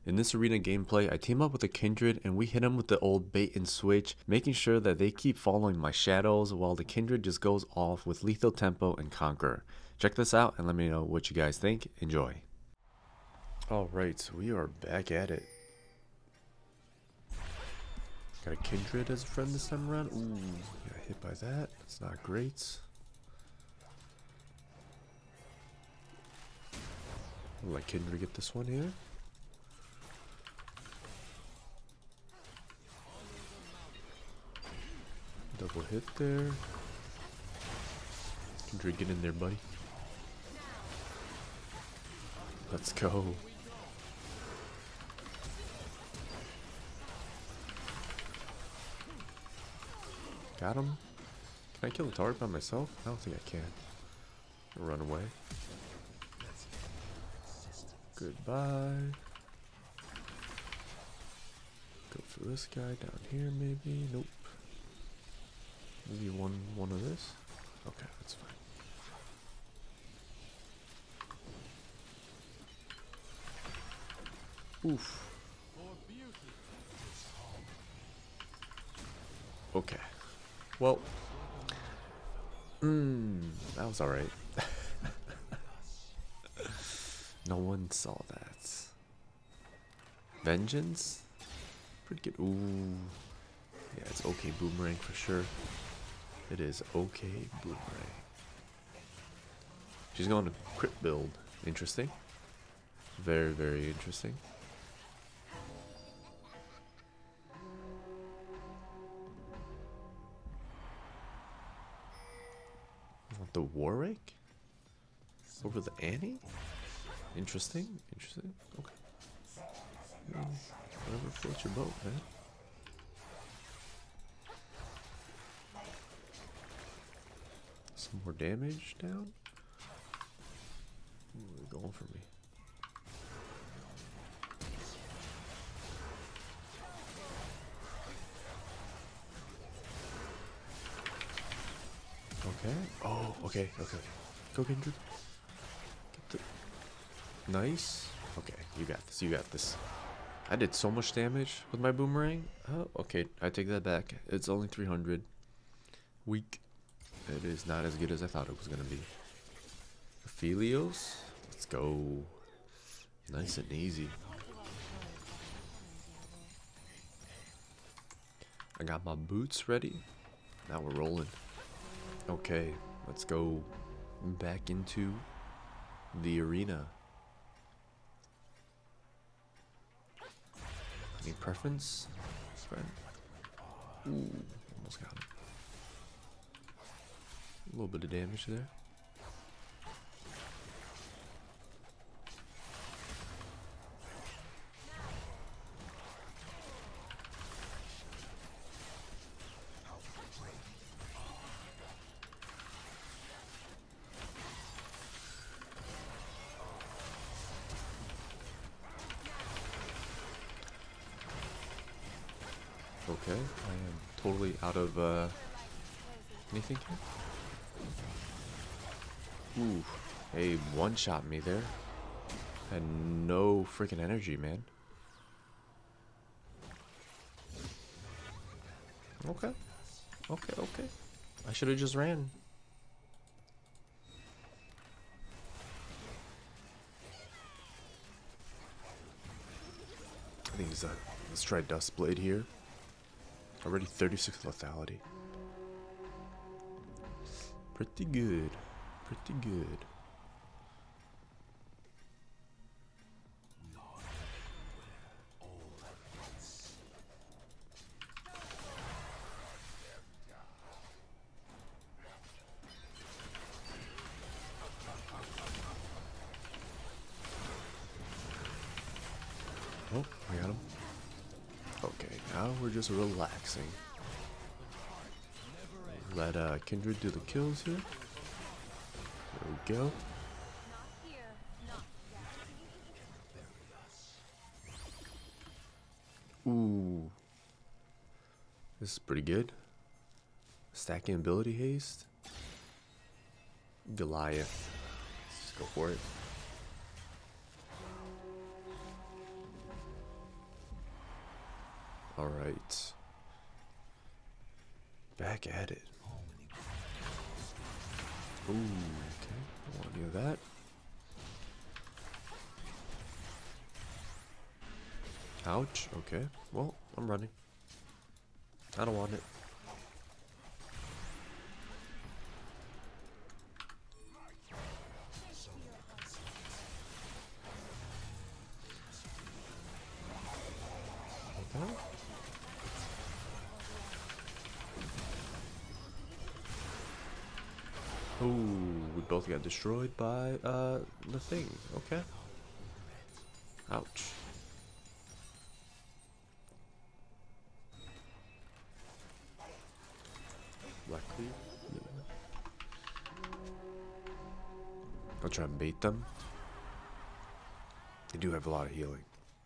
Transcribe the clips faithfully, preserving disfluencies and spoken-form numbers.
In this arena gameplay, I team up with a Kindred and we hit him with the old bait and switch, making sure that they keep following my shadows while the Kindred just goes off with lethal tempo and Conqueror. Check this out and let me know what you guys think. Enjoy. Alright, so we are back at it. Got a Kindred as a friend this time around. Ooh, got hit by that. That's not great. I'll let Kindred get this one here. Double hit there. Kindred, get in there, buddy. Let's go. Got him. Can I kill the target by myself? I don't think I can. Run away. Goodbye. Go for this guy down here, maybe. Nope. Maybe one one of this. Okay, that's fine. Oof. Okay. Well. Mmm. That was alright. No one saw that. Vengeance? Pretty good. Ooh. Yeah, it's okay boomerang for sure. It is okay boomerang. She's going to crit build. Interesting. Very, very interesting. Want the war rake? Over the Annie? Interesting. Interesting. Okay. I mean, whatever floats your boat, man. Some more damage down. Ooh, they're going for me. Okay. Oh, okay, okay. Go, Kindred. Get the... Nice. Okay, you got this. You got this. I did so much damage with my boomerang. Oh, okay. I take that back. It's only three hundred. Weak. It is not as good as I thought it was going to be. Aphelios. Let's go. Nice and easy. I got my boots ready. Now we're rolling. Okay, let's go back into the arena. Any preference, friend? Ooh, almost got him. A little bit of damage there. Okay, I am totally out of uh, anything here. Ooh, hey, one shot me there. Had no freaking energy, man. Okay, okay, okay. I should have just ran. I think he's uh, let's try Dust Blade here. Already thirty-six lethality. Pretty good. Pretty good. Oh, I got him. Okay, now we're just relaxing. Let uh, Kindred do the kills here. There we go. Ooh. This is pretty good. Stacking ability haste. Goliath. Let's just go for it. Alright. Back at it. Ooh, okay. Don't want any of that. Ouch. Okay. Well, I'm running. I don't want it. Okay. Ooh, we both got destroyed by uh the thing. Okay. Ouch. Luckily, I'll try and bait them. They do have a lot of healing.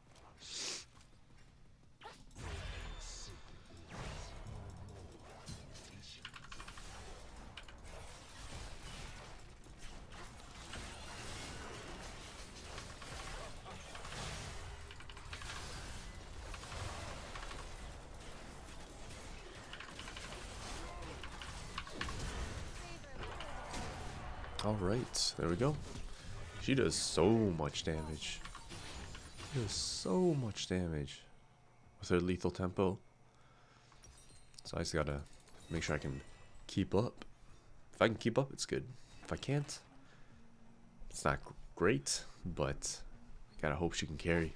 Alright, there we go. She does so much damage. She does so much damage with her lethal tempo. So I just gotta make sure I can keep up. If I can keep up, it's good. If I can't, it's not great, but gotta hope she can carry.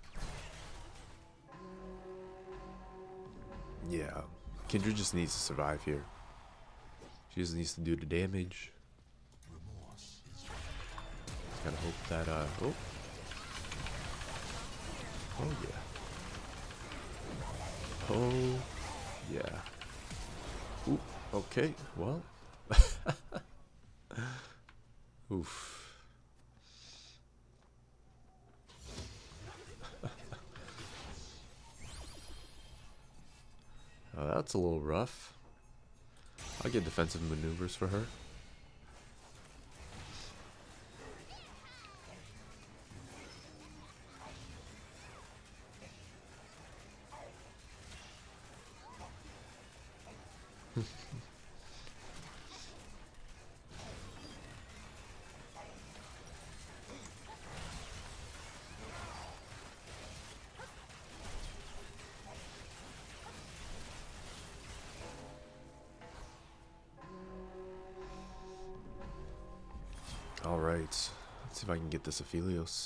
Yeah, Kindred just needs to survive here. She just needs to do the damage. Gotta hope that, uh, oh. Oh, yeah. Oh, yeah. Ooh, okay, well. Oof. Oh, that's a little rough. I'll get defensive maneuvers for her. Alright, let's see if I can get this Aphelios.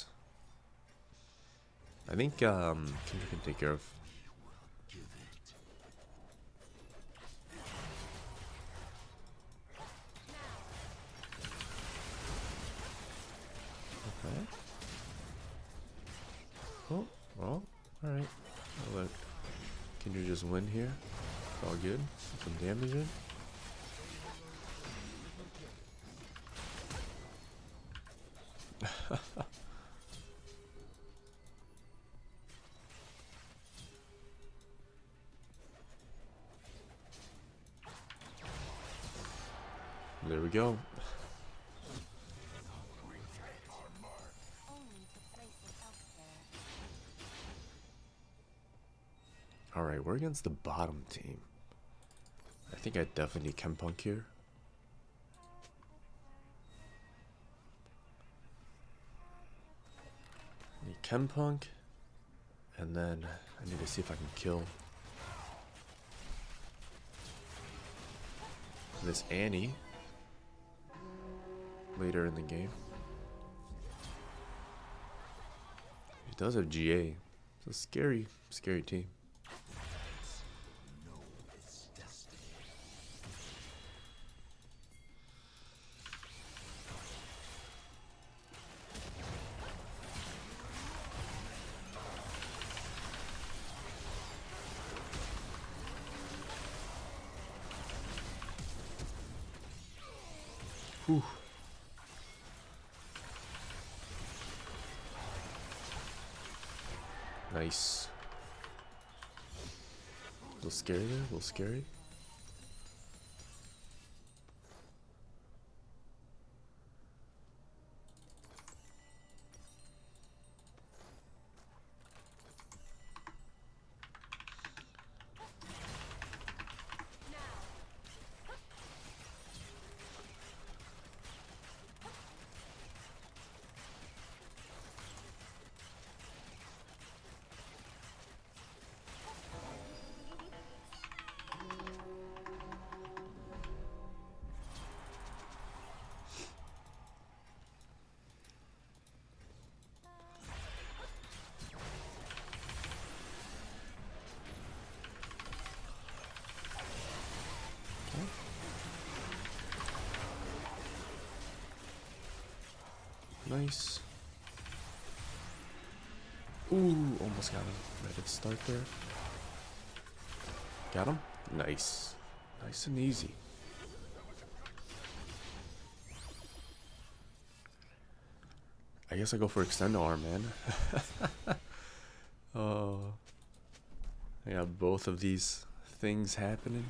I think um, Kindred can take care of. Okay. Oh, well, alright. I'll let Kindred just win here. It's all good. Put some damage in. There we go. Alright, we're against the bottom team. I think I definitely need Chempunk here. I need Chempunk. And then I need to see if I can kill this Annie later in the game. He does have G A. It's a scary, scary team. Whew. Nice. A little scary there, a little scary. Nice. Ooh, almost got him. Right at the start there. Got him? Nice. Nice and easy. I guess I go for extend arm, man. Oh. I got both of these things happening.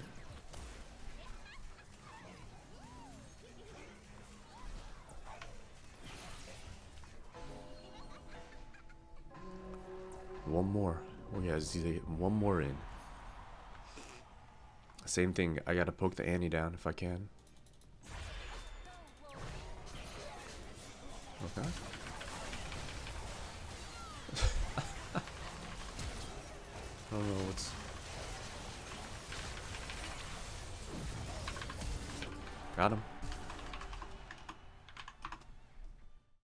One more. Oh yeah, one more in. Same thing. I gotta poke the Annie down if I can. Okay. I don't know what's. Got him.